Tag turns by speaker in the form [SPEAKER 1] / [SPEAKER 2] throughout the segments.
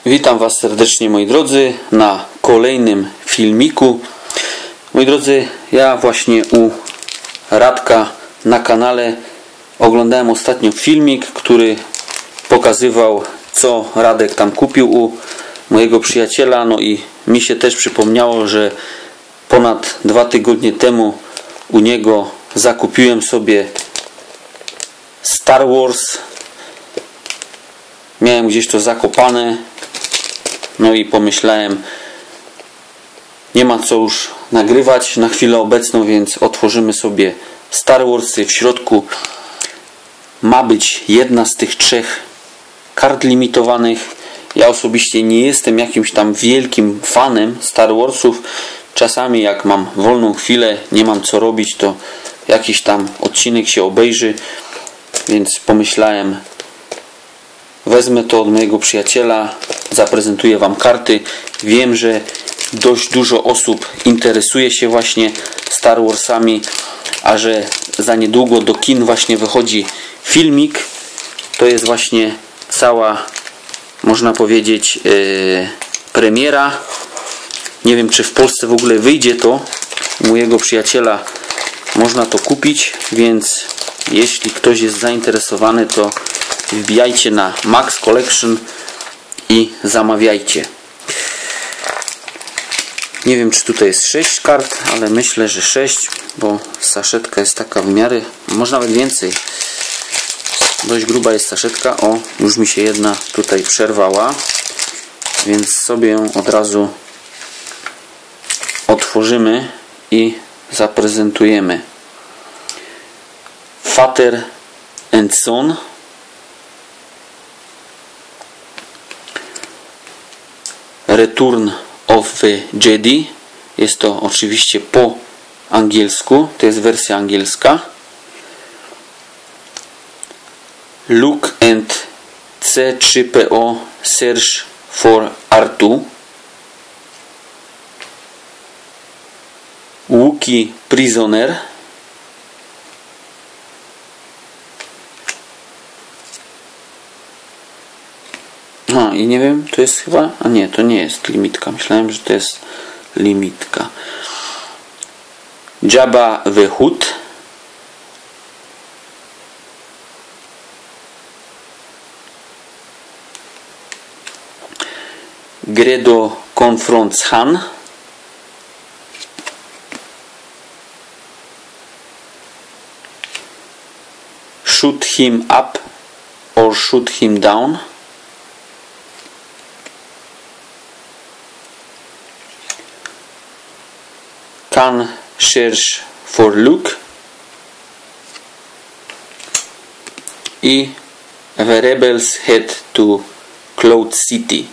[SPEAKER 1] Witam Was serdecznie, moi drodzy, na kolejnym filmiku. Moi drodzy, ja właśnie u Radka na kanale oglądałem ostatnio filmik, który pokazywał, co Radek tam kupił u mojego przyjaciela. No i mi się też przypomniało, że ponad 2 tygodnie temu u niego zakupiłem sobie Star Wars. Miałem gdzieś to zakopane. No i pomyślałem, nie ma co już nagrywać na chwilę obecną, więc otworzymy sobie Star Warsy. W środku ma być jedna z tych 3 kart limitowanych. Ja osobiście nie jestem jakimś tam wielkim fanem Star Warsów. Czasami jak mam wolną chwilę, nie mam co robić, to jakiś tam odcinek się obejrzy. Więc pomyślałem, wezmę to od mojego przyjaciela, zaprezentuję Wam karty. Wiem, że dość dużo osób interesuje się właśnie Star Warsami, a że za niedługo do kin właśnie wychodzi filmik. To jest właśnie cała, można powiedzieć, premiera. Nie wiem, czy w Polsce w ogóle wyjdzie to. U mojego przyjaciela można to kupić, więc jeśli ktoś jest zainteresowany, to wbijajcie na Max Collection i zamawiajcie. Nie wiem, czy tutaj jest 6 kart, ale myślę, że 6, bo saszetka jest taka w miarę, może nawet więcej. Dość gruba jest saszetka. O, już mi się jedna tutaj przerwała, więc sobie ją od razu otworzymy i zaprezentujemy. Father and Son. Return of the Jedi. Jest to oczywiście po angielsku. To jest wersja angielska. Luke and C3PO Search for R2. Wookiee Prisoner. I nie wiem, to jest chyba... A nie, to nie jest limitka. Myślałem, że to jest limitka. Jabba the Hutt. Greedo confronts Han. Shoot him up or shoot him down. Khan search for Luke. I the rebels head to Cloud City.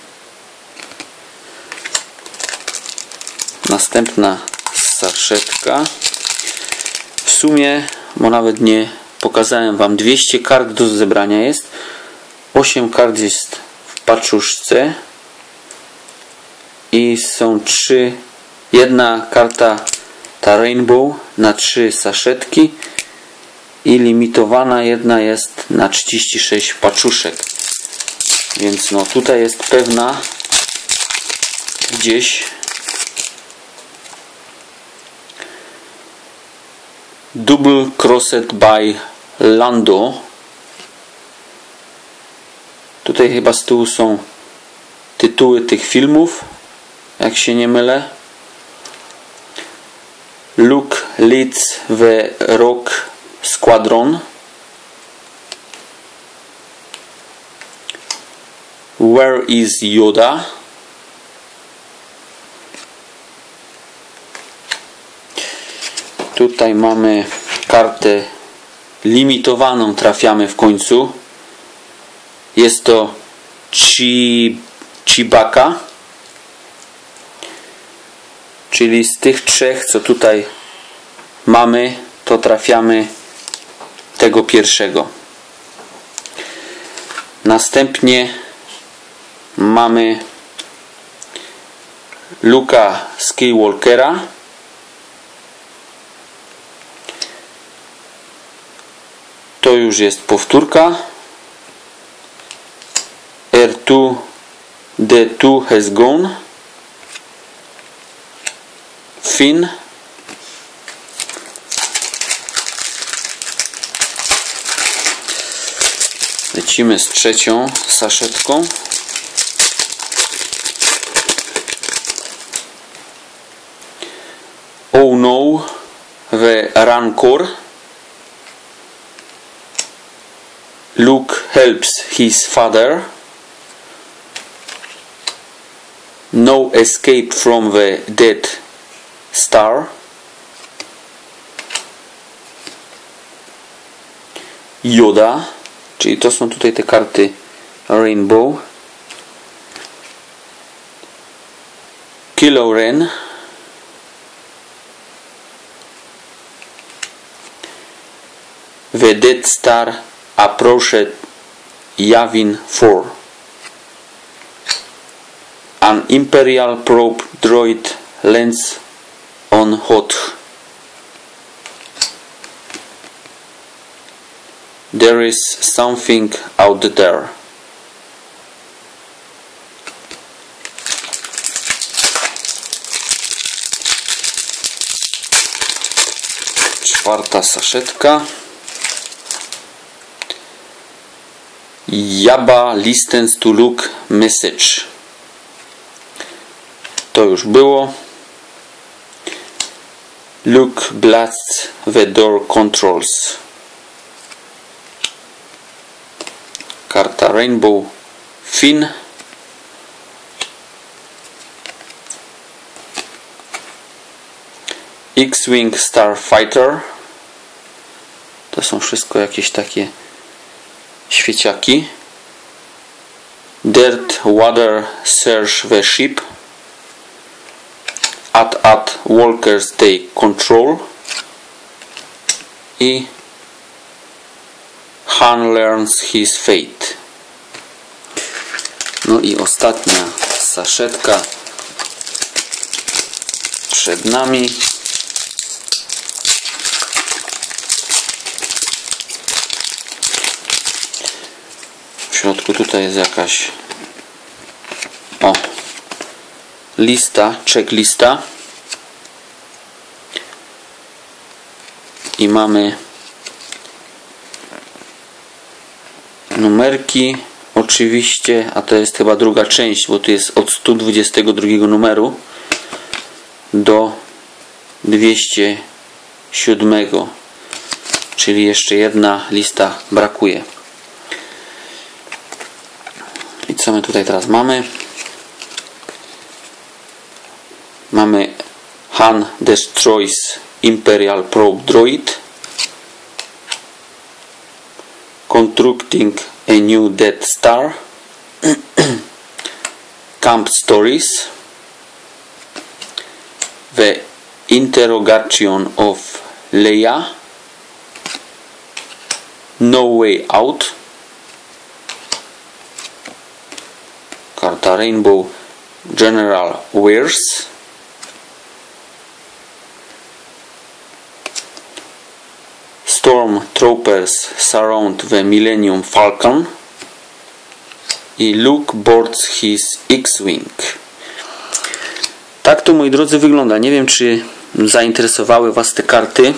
[SPEAKER 1] Następna saszetka. W sumie, bo nawet nie pokazałem Wam, 200 kart do zebrania jest. 8 kart jest w paczuszce. I są 3. Jedna karta, ta Rainbow, na 3 saszetki. I limitowana jedna jest na 36 paczuszek. Więc no tutaj jest pewna gdzieś Double Crossed by Lando. Tutaj chyba z tyłu są tytuły tych filmów, jak się nie mylę. Luke leads the Rogue Squadron. Where is Yoda? Tutaj mamy kartę limitowaną, trafiamy w końcu. Jest to Chewbacca. Czyli z tych 3, co tutaj mamy, to trafiamy tego pierwszego. Następnie mamy Luke'a Skywalkera. To już jest powtórka. R2 The two has gone. Finn. Lecimy z trzecią saszetką. Oh no, the Rancor. Luke helps his father. No escape from the Death Star. Yoda, czyli to są tutaj te karty Rainbow. Kylo Ren. The Death Star approached Yavin 4. An Imperial probe droid lands on Hoth. There is something out there. Czwarta saszetka. Jabba listens to Luke message. To już było. Luke blasts the door controls. Karta Rainbow. Finn. X-Wing Starfighter. To są wszystko jakieś takie świeciaki. Dirt Water search the ship. At Walkers take control. I Han learns his fate. No i ostatnia saszetka przed nami. W środku tutaj jest jakaś lista, checklista. I mamy numerki oczywiście, a to jest chyba druga część, bo tu jest od 122 numeru do 207, czyli jeszcze jedna lista brakuje. I co my tutaj teraz mamy? Mamy Han destroys Imperial probe droid. Constructing a new Death Star. Camp Stories. The Interrogation of Leia. No Way Out. Karta Rainbow. General Weirs. Stormtroopers surround the Millennium Falcon. I Luke boards his X-Wing. Tak to, moi drodzy, wygląda. Nie wiem, czy zainteresowały Was te karty.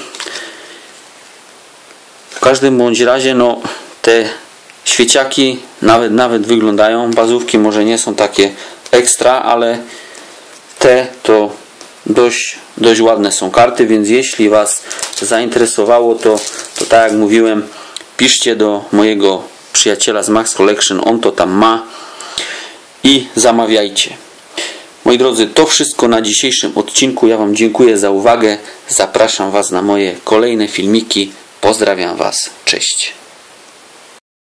[SPEAKER 1] W każdym bądź razie, no, te świeciaki nawet wyglądają. Bazówki może nie są takie ekstra, ale te to dość ładne są karty, więc jeśli Was zainteresowało, to tak jak mówiłem, piszcie do mojego przyjaciela z Max Collection, on to tam ma i zamawiajcie. Moi drodzy, to wszystko na dzisiejszym odcinku. Ja Wam dziękuję za uwagę. Zapraszam Was na moje kolejne filmiki. Pozdrawiam Was. Cześć.